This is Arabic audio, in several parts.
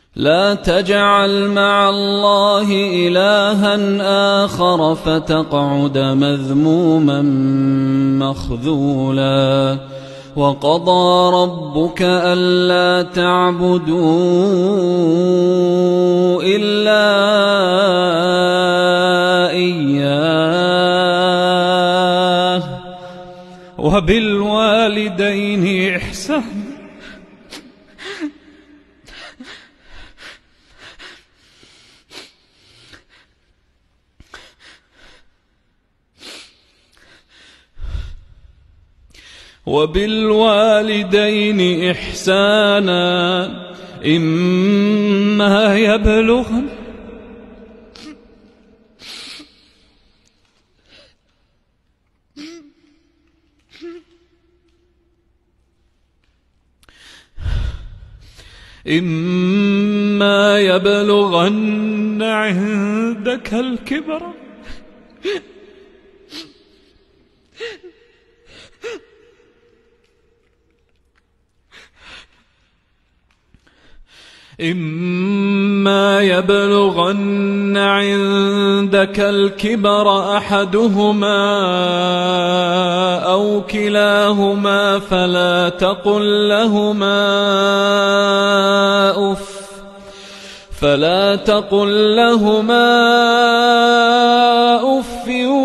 لا تجعل مع الله إلها آخر فتقعد مذموما مخذولا. وقضى ربك ألا تعبدوا إلا إياه وبالوالدين إحسانا. وبالوالدين إحسانا إما يبلغن عندك الكبر أحدهما أو كلاهما فلا تقل لهما أف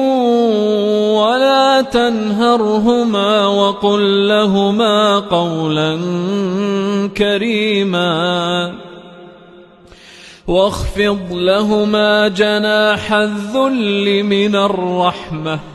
ولا تنهرهما وقل لهما قولا كريما. واخفض لهما جناح الذل من الرحمة